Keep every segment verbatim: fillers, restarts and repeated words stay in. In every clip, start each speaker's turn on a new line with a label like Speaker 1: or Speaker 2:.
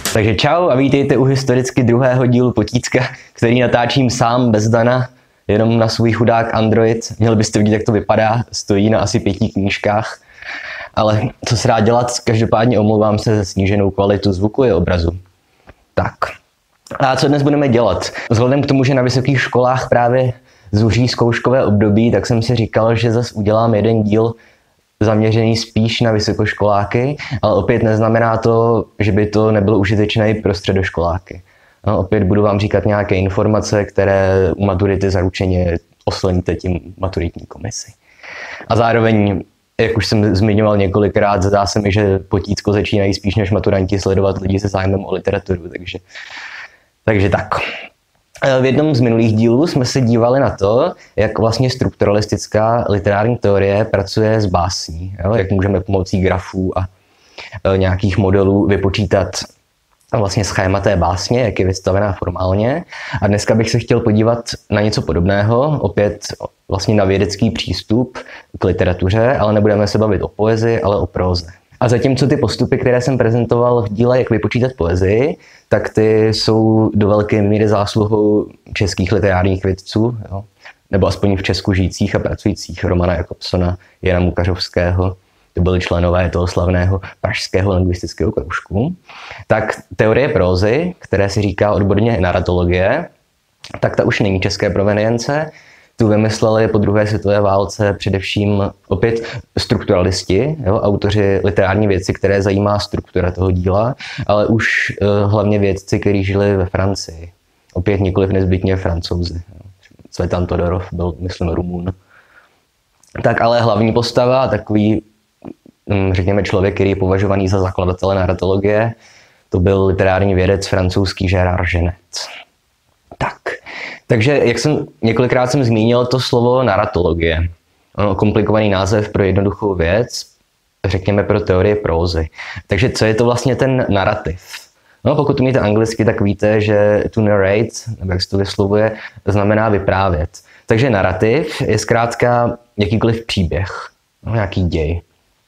Speaker 1: Takže čau a vítejte u historicky druhého dílu Potícka, který natáčím sám bez Dana, jenom na svůj chudák Android. Měli byste vidět, jak to vypadá, stojí na asi pěti knížkách. Ale co se dá dělat, každopádně omlouvám se za sníženou kvalitu zvuku i obrazu. Tak, a co dnes budeme dělat? Vzhledem k tomu, že na vysokých školách právě zuří zkouškové období, tak jsem si říkal, že zase udělám jeden díl zaměřený spíš na vysokoškoláky, ale opět neznamená to, že by to nebylo užitečné pro středoškoláky. No, opět budu vám říkat nějaké informace, které u maturity zaručeně osloníte tím maturitní komisi. A zároveň, jak už jsem zmiňoval několikrát, zdá se mi, že Potícko začínají spíš než maturanti sledovat lidi se zájmem o literaturu, takže, takže tak. V jednom z minulých dílů jsme se dívali na to, jak vlastně strukturalistická literární teorie pracuje s básní, jo? Jak můžeme pomocí grafů a nějakých modelů vypočítat vlastně schéma té básně, jak je vystavená formálně. A dneska bych se chtěl podívat na něco podobného, opět vlastně na vědecký přístup k literatuře, ale nebudeme se bavit o poezii, ale o próze. A zatímco ty postupy, které jsem prezentoval v díle Jak vypočítat poezii, tak ty jsou do velké míry zásluhou českých literárních vědců, jo? Nebo aspoň v Česku žijících a pracujících, Romana Jakobsona, Jana Mukařovského, to byli členové toho slavného pražského lingvistického kroužku. Tak teorie prózy, které se říká odborně naratologie, tak ta už není české provenience. Tu vymysleli po druhé světové válce především opět strukturalisti, jo, autoři literární věci, které zajímá struktura toho díla, ale už uh, hlavně vědci, kteří žili ve Francii. Opět nikoliv nezbytně Francouzi. Cvetan Todorov byl, myslím, Rumun. Tak ale hlavní postava, takový, um, řekněme, člověk, který je považovaný za zakladatele naratologie, to byl literární vědec francouzský Gérard Genet. Tak. Takže, jak jsem několikrát jsem zmínil to slovo naratologie. Ono komplikovaný název pro jednoduchou věc, řekněme pro teorie prózy. Takže co je to vlastně ten narrativ? No, pokud umíte anglicky, tak víte, že to narrate, nebo jak se to vyslovuje, znamená vyprávět. Takže narrativ je zkrátka jakýkoliv příběh, no, nějaký děj.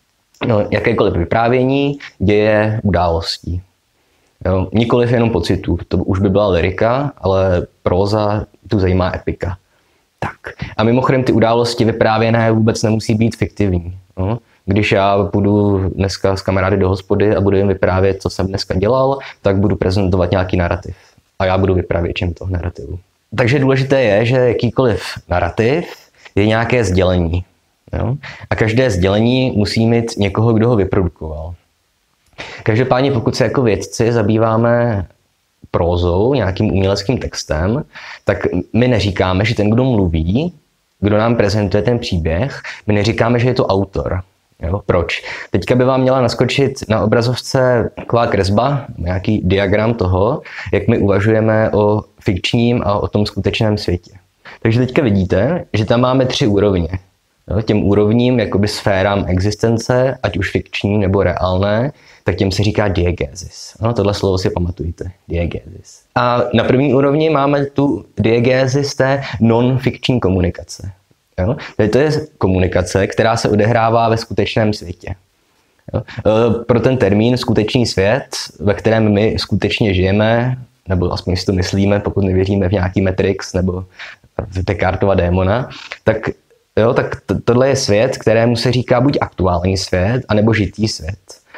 Speaker 1: No, jakékoliv vyprávění děje událostí. Jo, nikoliv jenom pocitů, to už by byla lyrika, ale próza tu zajímá epika. Tak. A mimochodem ty události vyprávěné vůbec nemusí být fiktivní. No. Když já půjdu dneska s kamarády do hospody a budu jim vyprávět, co jsem dneska dělal, tak budu prezentovat nějaký narrativ. A já budu vyprávěčem toho narrativu. Takže důležité je, že jakýkoliv narrativ je nějaké sdělení. Jo? A každé sdělení musí mít někoho, kdo ho vyprodukoval. Každopádně pokud se jako vědci zabýváme prózou, nějakým uměleckým textem, tak my neříkáme, že ten, kdo mluví, kdo nám prezentuje ten příběh, my neříkáme, že je to autor. Jo? Proč? Teďka by vám měla naskočit na obrazovce taková kresba, nějaký diagram toho, jak my uvažujeme o fikčním a o tom skutečném světě. Takže teďka vidíte, že tam máme tři úrovně. Jo? Těm úrovním, jakoby sférám existence, ať už fikční nebo reálné, tak těm se říká diegézis. No, tohle slovo si pamatujte, diegézis. A na první úrovni máme tu diegézis té non-fikční komunikace. Jo? To je komunikace, která se odehrává ve skutečném světě. Jo? Pro ten termín skutečný svět, ve kterém my skutečně žijeme, nebo aspoň si to myslíme, pokud nevěříme v nějaký Matrix nebo v Descartova démona, tak, jo, tak tohle je svět, kterému se říká buď aktuální svět, anebo žitý svět.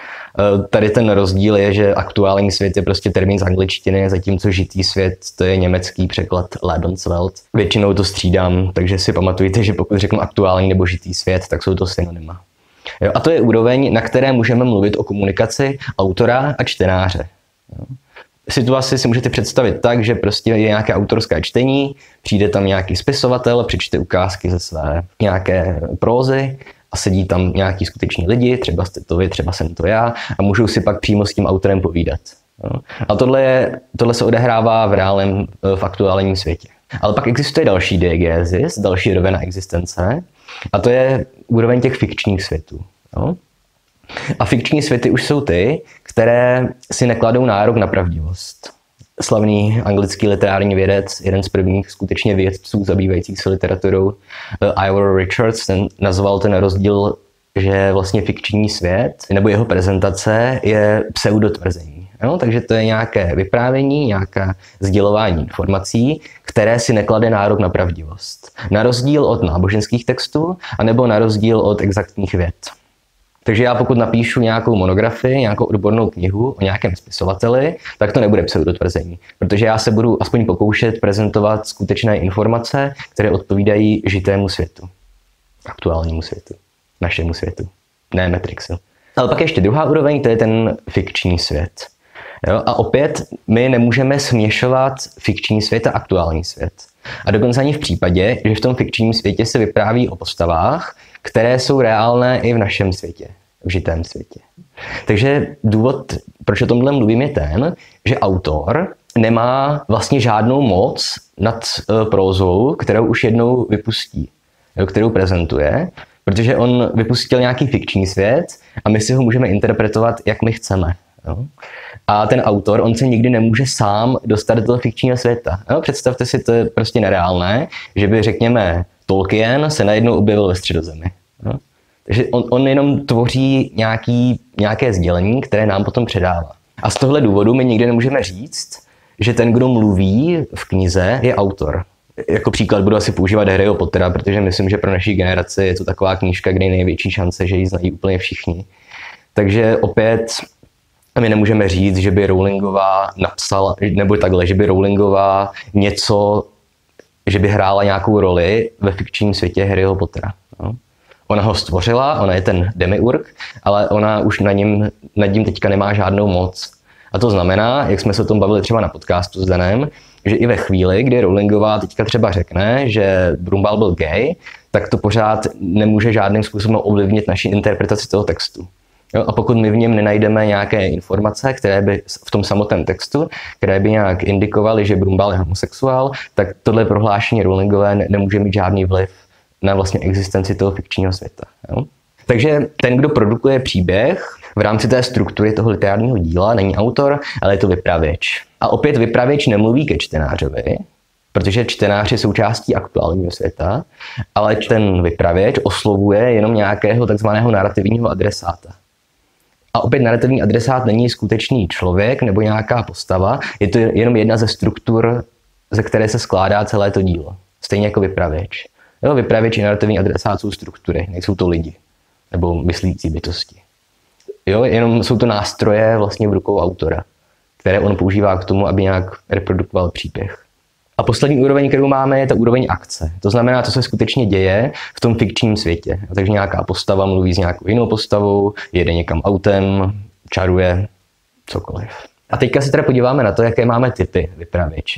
Speaker 1: Tady ten rozdíl je, že aktuální svět je prostě termín z angličtiny, zatímco žitý svět to je německý překlad Lebenswelt. Většinou to střídám, takže si pamatujte, že pokud řeknu aktuální nebo žitý svět, tak jsou to synonyma. Jo, a to je úroveň, na které můžeme mluvit o komunikaci autora a čtenáře. Jo. Situaci si můžete představit tak, že prostě je nějaké autorské čtení, přijde tam nějaký spisovatel, přečte ukázky ze své nějaké prózy, a sedí tam nějaký skuteční lidi, třeba jste to vy, třeba jsem to já, a můžou si pak přímo s tím autorem povídat. No. A tohle, je, tohle se odehrává v reálném, v aktuálním světě. Ale pak existuje další diegézis, další rovina existence, a to je úroveň těch fikčních světů. No. A fikční světy už jsou ty, které si nekladou nárok na pravdivost. Slavný anglický literární vědec, jeden z prvních skutečně vědců zabývajících se literaturou, Ivor Richards, ten nazval ten rozdíl, že vlastně fikční svět nebo jeho prezentace je pseudotvrzení. Jo? Takže to je nějaké vyprávění, nějaké sdělování informací, které si neklade nárok na pravdivost. Na rozdíl od náboženských textů, anebo na rozdíl od exaktních věd. Takže já pokud napíšu nějakou monografii, nějakou odbornou knihu o nějakém spisovateli, tak to nebude pseudotvrzení, protože já se budu aspoň pokoušet prezentovat skutečné informace, které odpovídají žitému světu, aktuálnímu světu, našemu světu, ne Matrixu. Ale pak ještě druhá úroveň, to je ten fikční svět. Jo? A opět my nemůžeme směšovat fikční svět a aktuální svět. A dokonce ani v případě, že v tom fikčním světě se vypráví o postavách, které jsou reálné i v našem světě, v žitém světě. Takže důvod, proč o tomhle mluvím, je ten, že autor nemá vlastně žádnou moc nad prózou, kterou už jednou vypustí, kterou prezentuje, protože on vypustil nějaký fikční svět a my si ho můžeme interpretovat, jak my chceme. Jo? A ten autor, on se nikdy nemůže sám dostat do toho fikčního světa. Jo? Představte si, to je prostě nereálné, že by, řekněme, Tolkien se najednou objevil ve Středozemi. Jo? Takže on, on jenom tvoří nějaký, nějaké sdělení, které nám potom předává. A z tohle důvodu my nikdy nemůžeme říct, že ten, kdo mluví v knize, je autor. Jako příklad budu asi používat Harryho Pottera, protože myslím, že pro naší generaci je to taková knížka, kde je největší šance, že ji znají úplně všichni. Takže opět my nemůžeme říct, že by Rowlingová napsala, nebo takhle, že by Rowlingová něco, že by hrála nějakou roli ve fikčním světě Harryho Pottera. No. Ona ho stvořila, ona je ten demiurg, ale ona už na něm, nad ním teďka nemá žádnou moc. A to znamená, jak jsme se o tom bavili třeba na podcastu s Danem, že i ve chvíli, kdy Rowlingová teďka třeba řekne, že Brumbál byl gay, tak to pořád nemůže žádným způsobem ovlivnit naši interpretaci toho textu. Jo, a pokud my v něm nenajdeme nějaké informace, které by v tom samotném textu, které by nějak indikovaly, že Brumbál je homosexuál, tak tohle prohlášení Rowlingové ne- nemůže mít žádný vliv na vlastně existenci toho fikčního světa. Jo? Takže ten, kdo produkuje příběh v rámci té struktury toho literárního díla, není autor, ale je to vypravěč. A opět vypravěč nemluví ke čtenářovi, protože čtenář je součástí aktuálního světa, ale ten vypravěč oslovuje jenom nějakého takzvaného narrativního adresáta. A opět narrativní adresát není skutečný člověk nebo nějaká postava, je to jenom jedna ze struktur, ze které se skládá celé to dílo. Stejně jako vypravěč. Jo, vypravěč i narrativní adresát jsou struktury, nejsou to lidi nebo myslící bytosti. Jo, jenom jsou to nástroje vlastně v rukou autora, které on používá k tomu, aby nějak reprodukoval příběh. A poslední úroveň, kterou máme, je ta úroveň akce. To znamená, co se skutečně děje v tom fikčním světě. Takže nějaká postava mluví s nějakou jinou postavou, jede někam autem, čaruje, cokoliv. A teďka se teda podíváme na to, jaké máme typy vypravěče.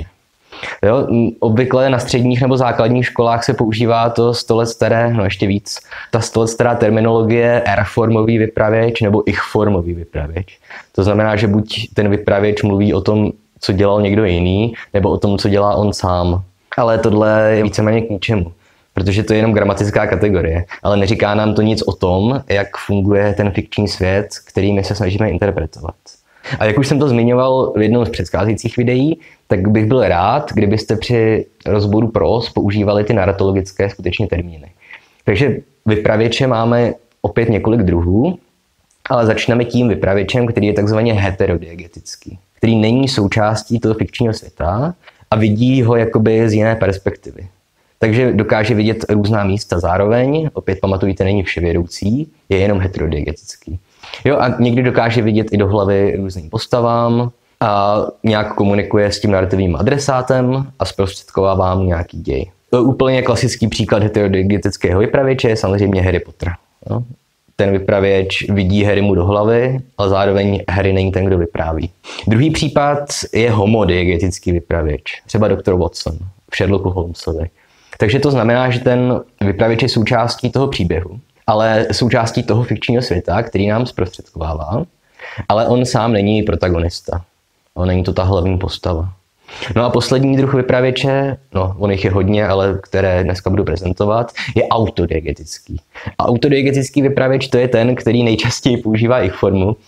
Speaker 1: Jo, obvykle na středních nebo základních školách se používá to sto let staré, no ještě víc, ta sto let stará terminologie R-formový vypravěč nebo ich-formový vypravěč. To znamená, že buď ten vypravěč mluví o tom, co dělal někdo jiný, nebo o tom, co dělá on sám. Ale tohle je víceméně k ničemu, protože to je jenom gramatická kategorie, ale neříká nám to nic o tom, jak funguje ten fikční svět, který my se snažíme interpretovat. A jak už jsem to zmiňoval v jednom z předcházejících videí, tak bych byl rád, kdybyste při rozboru próz používali ty narratologické skutečně termíny. Takže vypravěče máme opět několik druhů, ale začneme tím vypravěčem, který je takzvaně heterodiegetický, který není součástí toho fikčního světa a vidí ho jakoby z jiné perspektivy. Takže dokáže vidět různá místa zároveň, opět pamatujte, není vševědoucí, je jenom heterodiegetický. Jo, a někdy dokáže vidět i do hlavy různým postavám a nějak komunikuje s tím narrativním adresátem a zprostředkovává mu nějaký děj. To je úplně klasický příklad heterodiegetického vypravěče je samozřejmě Harry Potter. Jo. Ten vypravěč vidí Harrymu do hlavy, ale zároveň Harry není ten, kdo vypráví. Druhý případ je homodiegetický vypravěč, třeba doktor Watson v Sherlocku Holmesovi. Takže to znamená, že ten vypravěč je součástí toho příběhu, ale součástí toho fikčního světa, který nám zprostředkovává, ale on sám není protagonista. On není to ta hlavní postava. No a poslední druh vypravěče, no on jich je hodně, ale které dneska budu prezentovat, je autodiegetický. A autodiegetický vypravěč to je ten, který nejčastěji používá ich formu.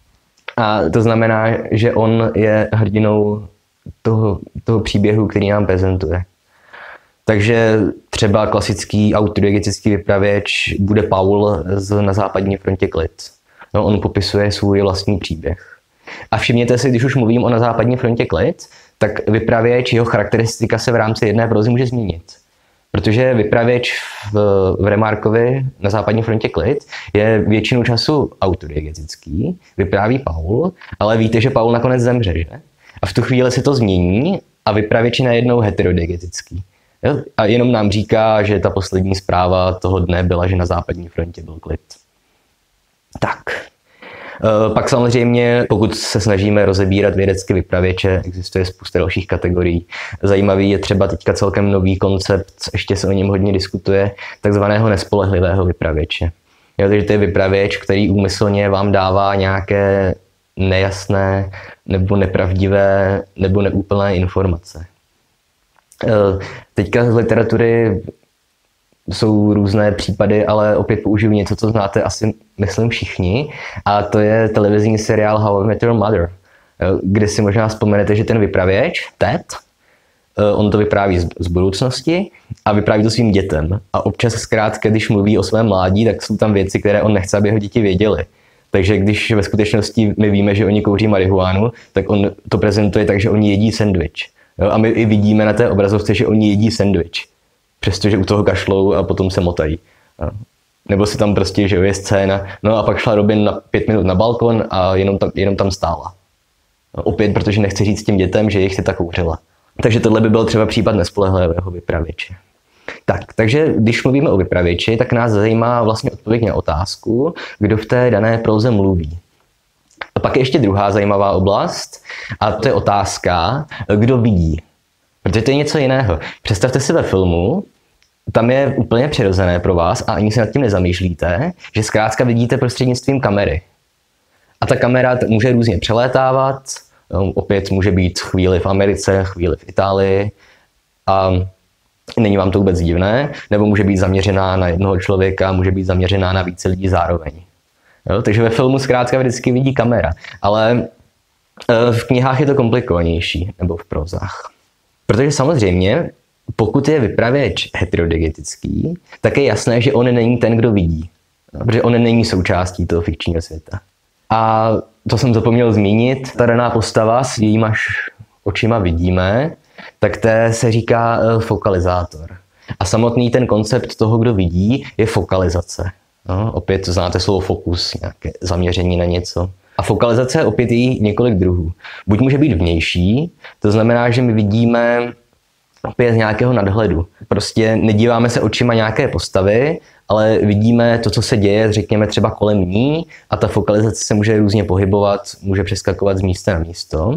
Speaker 1: A to znamená, že on je hrdinou toho, toho příběhu, který nám prezentuje. Takže třeba klasický autodiegetický vypravěč bude Paul z Na západní frontě klid. No, on popisuje svůj vlastní příběh. A všimněte si, když už mluvím o Na západní frontě klid, tak vypravěč, jeho charakteristika se v rámci jedné prózy může změnit. Protože vypravěč v, v Remarkovi Na západní frontě klid je většinu času autodiegetický, vypráví Paul, ale víte, že Paul nakonec zemře, že? A v tu chvíli se to změní a vypravěč je najednou heterodiegetický. Jo? A jenom nám říká, že ta poslední zpráva toho dne byla, že na západní frontě byl klid. Tak. Pak samozřejmě, pokud se snažíme rozebírat vědecké vypravěče, existuje spousta dalších kategorií. Zajímavý je třeba teďka celkem nový koncept, ještě se o něm hodně diskutuje, takzvaného nespolehlivého vypravěče. Jo, takže to je vypravěč, který úmyslně vám dává nějaké nejasné nebo nepravdivé nebo neúplné informace. Teďka z literatury jsou různé případy, ale opět použiju něco, co znáte asi, myslím, všichni, a to je televizní seriál How I Met Your Mother, kde si možná vzpomenete, že ten vypravěč, Ted, on to vypráví z budoucnosti a vypráví to svým dětem. A občas zkrátka, když mluví o svém mládí, tak jsou tam věci, které on nechce, aby jeho děti věděly. Takže když ve skutečnosti my víme, že oni kouří marihuánu, tak on to prezentuje tak, že oni jedí sendvič. A my i vidíme na té obrazovce, že oni jedí sendvič. Přestože u toho kašlou a potom se motají. Nebo si tam prostě, že je scéna, no a pak šla Robin na pět minut na balkon a jenom tam, jenom tam stála. Opět, protože nechci říct těm dětem, že jich ta kouřila. Takže tohle by byl třeba případ nespolehlivého vypravěče. Tak, takže když mluvíme o vypravěči, tak nás zajímá vlastně odpověď na otázku, kdo v té dané próze mluví. A pak je ještě druhá zajímavá oblast, a to je otázka, kdo vidí. Protože to je něco jiného. Představte si ve filmu, tam je úplně přirozené pro vás a ani se nad tím nezamýšlíte, že zkrátka vidíte prostřednictvím kamery. A ta kamera může různě přelétávat, opět může být chvíli v Americe, chvíli v Itálii a není vám to vůbec divné, nebo může být zaměřená na jednoho člověka, může být zaměřená na více lidí zároveň. Jo? Takže ve filmu zkrátka vždycky vidí kamera, ale v knihách je to komplikovanější, nebo v prózách. Protože samozřejmě, pokud je vypravěč heterodiegetický, tak je jasné, že on není ten, kdo vidí. Protože on není součástí toho fikčního světa. A to jsem zapomněl zmínit, ta daná postava, s jejímaž očima vidíme, tak té se říká fokalizátor. A samotný ten koncept toho, kdo vidí, je fokalizace. No, opět znáte slovo fokus, nějaké zaměření na něco. A fokalizace je opět jí několik druhů. Buď může být vnější, to znamená, že my vidíme opět z nějakého nadhledu. Prostě nedíváme se očima nějaké postavy, ale vidíme to, co se děje, řekněme třeba kolem ní, a ta fokalizace se může různě pohybovat, může přeskakovat z místa na místo.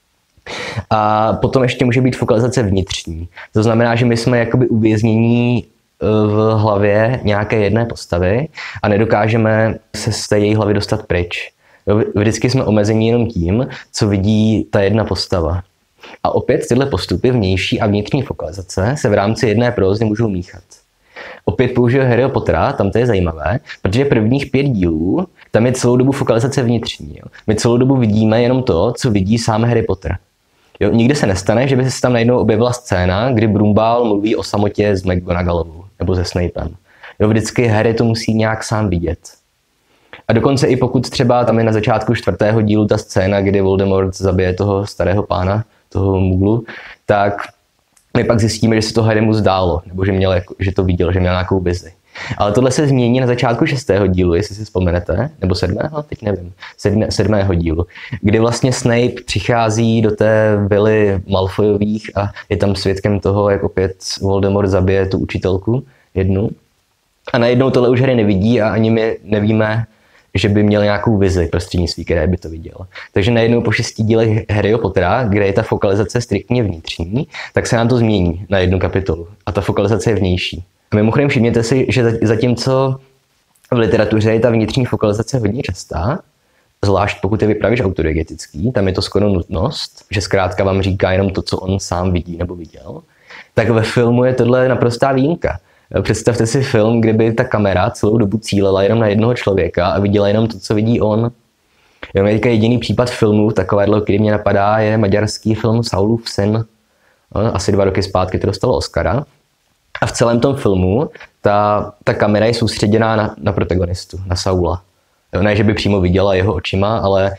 Speaker 1: A potom ještě může být fokalizace vnitřní. To znamená, že my jsme jakoby uvěznění v hlavě nějaké jedné postavy a nedokážeme se z té její hlavy dostat pryč. Vždycky jsme omezeni jenom tím, co vidí ta jedna postava. A opět tyhle postupy vnější a vnitřní fokalizace se v rámci jedné prózy můžou míchat. Opět použiju Harryho Pottera, tam to je zajímavé, protože prvních pět dílů, tam je celou dobu fokalizace vnitřní. Jo. My celou dobu vidíme jenom to, co vidí sám Harry Potter. Jo, nikdy se nestane, že by se tam najednou objevila scéna, kdy Brumbál mluví o samotě s McGonagallovou nebo se Snapem. Jo, vždycky Harry to musí nějak sám vidět. A dokonce i pokud třeba tam je na začátku čtvrtého dílu ta scéna, kdy Voldemort zabije toho starého pána, toho Muglu, tak my pak zjistíme, že se to Harrymu zdálo, nebo že, měl, že to viděl, že měl nějakou vizi. Ale tohle se změní na začátku šestého dílu, jestli si vzpomenete, nebo sedmého, teď nevím, sedmé, sedmého dílu, kdy vlastně Snape přichází do té vily Malfoyových a je tam svědkem toho, jak opět Voldemort zabije tu učitelku jednu. A najednou tohle už Harry nevidí a ani my nevíme, že by měl nějakou vizi prostřednictví, které by to viděl. Takže najednou po šesti dílech Harryho Pottera, kde je ta fokalizace striktně vnitřní, tak se nám to změní na jednu kapitolu. A ta fokalizace je vnější. A mimochodem všimněte si, že zatímco v literatuře je ta vnitřní fokalizace hodně častá, zvlášť pokud je vypravěč autodiegetický, tam je to skoro nutnost, že zkrátka vám říká jenom to, co on sám vidí nebo viděl, tak ve filmu je tohle naprostá výjimka. Představte si film, kde by ta kamera celou dobu cílela jenom na jednoho člověka a viděla jenom to, co vidí on. Jo, teďka jediný případ filmu, takového, který mě napadá, je maďarský film Saulův syn. Asi dva roky zpátky to dostalo Oscara. A v celém tom filmu ta, ta kamera je soustředěná na, na protagonistu, na Saula. Jo, ne, že by přímo viděla jeho očima, ale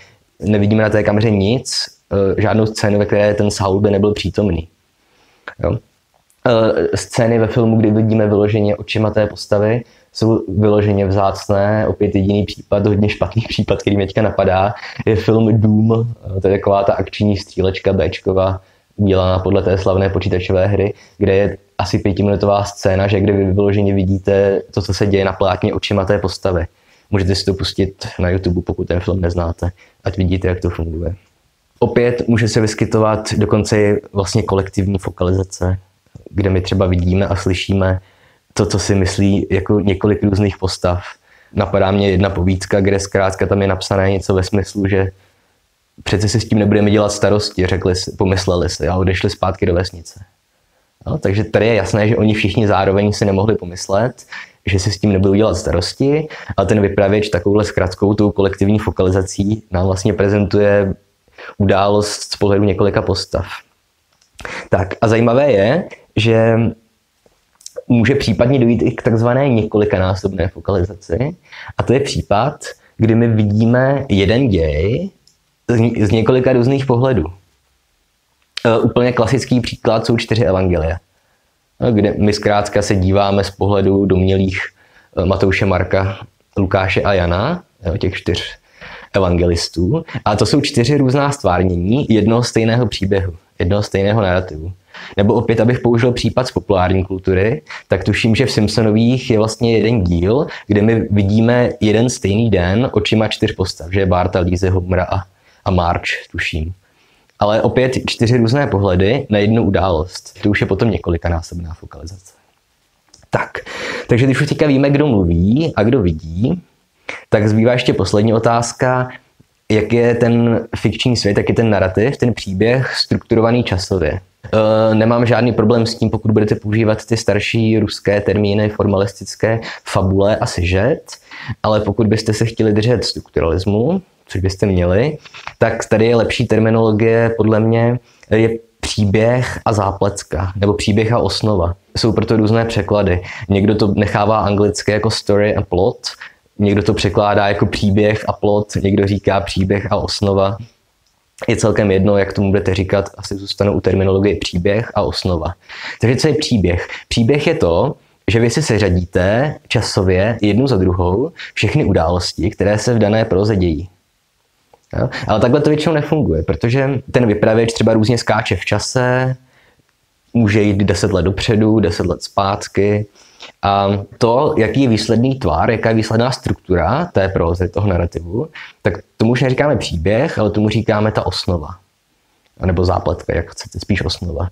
Speaker 1: nevidíme na té kameře nic, žádnou scénu, ve které ten Saul by nebyl přítomný. Jo? Scény ve filmu, kdy vidíme vyloženě očima té postavy, jsou vyloženě vzácné. Opět jediný případ, hodně špatný případ, který mě teďka napadá, je film Doom. To je taková ta akční střílečka Bčková, udělaná podle té slavné počítačové hry, kde je asi pětiminutová scéna, že kde vy vyloženě vidíte to, co se děje na plátně očima té postavy. Můžete si to pustit na YouTube, pokud ten film neznáte, ať vidíte, jak to funguje. Opět může se vyskytovat dokonce vlastně kolektivní fokalizace, kde my třeba vidíme a slyšíme to, co si myslí jako několik různých postav. Napadá mě jedna povídka, kde zkrátka tam je napsané něco ve smyslu, že přece si s tím nebudeme dělat starosti, řekli si, pomysleli si a odešli zpátky do vesnice. No, takže tady je jasné, že oni všichni zároveň si nemohli pomyslet, že si s tím nebudou dělat starosti, a ten vypravěč takovouhle zkratkou, tou kolektivní fokalizací nám vlastně prezentuje událost z pohledu několika postav. Tak a zajímavé je, že může případně dojít i k takzvané několikanásobné fokalizaci, a to je případ, kdy my vidíme jeden děj z několika různých pohledů. Uh, úplně klasický příklad jsou čtyři evangelia, kde my zkrátka se díváme z pohledu domnělých uh, Matouše, Marka, Lukáše a Jana, jo, těch čtyř evangelistů. A to jsou čtyři různá stvárnění jednoho stejného příběhu, jednoho stejného narrativu. Nebo opět, abych použil případ z populární kultury, tak tuším, že v Simpsonových je vlastně jeden díl, kde my vidíme jeden stejný den očima čtyř postav, že je Barta, Lise, Homera a, a Marge, tuším. Ale opět čtyři různé pohledy na jednu událost. To už je potom několikanásobná fokalizace. Tak, takže když už teďka víme, kdo mluví a kdo vidí, tak zbývá ještě poslední otázka, jak je ten fikční svět, jak je ten narrativ, ten příběh strukturovaný časově. E, nemám žádný problém s tím, pokud budete používat ty starší ruské termíny, formalistické, fabule a sižet, ale pokud byste se chtěli držet strukturalismu, což byste měli, tak tady je lepší terminologie, podle mě, je příběh a zápletka, nebo příběh a osnova. Jsou proto různé překlady. Někdo to nechává anglicky jako story a plot, někdo to překládá jako příběh a plot, někdo říká příběh a osnova. Je celkem jedno, jak tomu budete říkat, asi zůstanou u terminologie příběh a osnova. Takže co je příběh? Příběh je to, že vy si seřadíte časově jednu za druhou všechny události, které se v dané proze dějí. Jo? Ale takhle to většinou nefunguje, protože ten vypravěč třeba různě skáče v čase, může jít deset let dopředu, deset let zpátky. A to, jaký je výsledný tvar, jaká je výsledná struktura té prózy, toho narrativu, tak tomu už neříkáme příběh, ale tomu říkáme ta osnova. Nebo zápletka, jak chcete, spíš osnova.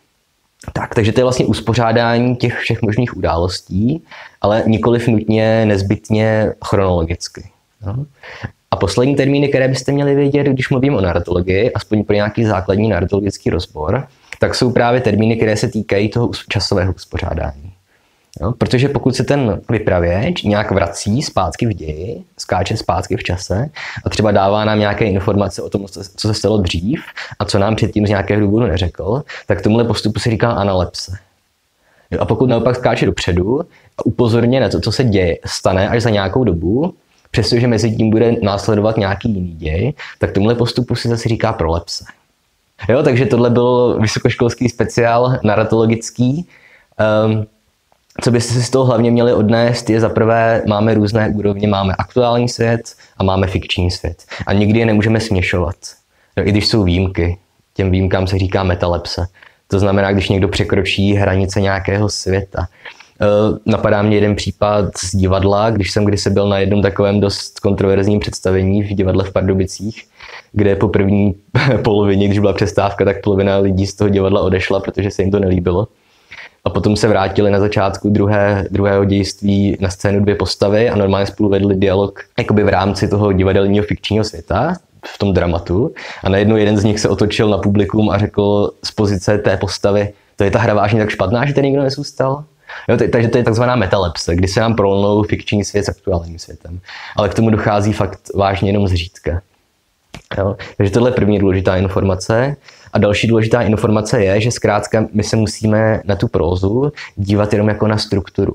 Speaker 1: Tak, takže to je vlastně uspořádání těch všech možných událostí, ale nikoliv nutně nezbytně chronologicky. No. A poslední termíny, které byste měli vědět, když mluvím o narratologii, aspoň pro nějaký základní narratologický rozbor, tak jsou právě termíny, které se týkají toho časového uspořádání. Jo? Protože pokud se ten vypravěč nějak vrací zpátky v ději, skáče zpátky v čase a třeba dává nám nějaké informace o tom, co se stalo dřív a co nám předtím z nějakého důvodu neřekl, tak tomuhle postupu se říká analepse. Jo? A pokud naopak skáče dopředu a upozorně na to, co se děje, stane až za nějakou dobu, přestože mezi tím bude následovat nějaký jiný děj, tak tomuhle postupu se zase říká prolepse. Jo, takže tohle byl vysokoškolský speciál narratologický. Um, co byste si z toho hlavně měli odnést, je zaprvé, máme různé úrovně, máme aktuální svět a máme fikční svět. A nikdy je nemůžeme směšovat. Jo, i když jsou výjimky, těm výjimkám se říká metalepse. To znamená, když někdo překročí hranice nějakého světa. Uh, napadá mě jeden případ z divadla, když jsem kdysi byl na jednom takovém dost kontroverzním představení v divadle v Pardubicích, kde po první polovině, když byla přestávka, tak polovina lidí z toho divadla odešla, protože se jim to nelíbilo. A potom se vrátili na začátku druhé, druhého dějství na scénu dvě postavy a normálně spolu vedli dialog jakoby v rámci toho divadelního fikčního světa, v tom dramatu. A najednou jeden z nich se otočil na publikum a řekl z pozice té postavy, to je ta hra vážně tak špatná, že tady nikdo nezůstal? Jo, takže to je takzvaná metalepse, kdy se nám prolnou fikční svět s aktuálním světem. Ale k tomu dochází fakt vážně jenom zřídka. Jo? Takže tohle je první důležitá informace. A další důležitá informace je, že zkrátka my se musíme na tu prózu dívat jenom jako na strukturu.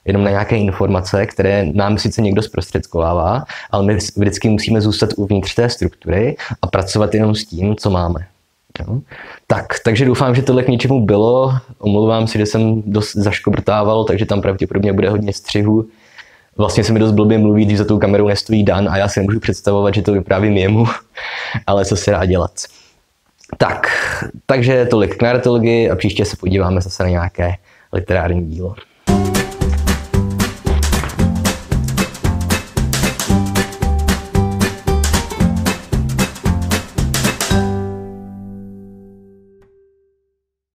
Speaker 1: jenom na nějaké informace, které nám sice někdo zprostředkovává, ale my vždycky musíme zůstat uvnitř té struktury a pracovat jenom s tím, co máme. Jo? Tak, takže doufám, že tohle k něčemu bylo. Omlouvám si, že jsem dost zaškobrtával, takže tam pravděpodobně bude hodně střihu. Vlastně se mi dost blbě mluví, když za tou kamerou nestojí Dan a já si nemůžu představovat, že to vyprávím jemu, ale co se dá dělat. Tak, takže tolik k narratologii a příště se podíváme zase na nějaké literární dílo.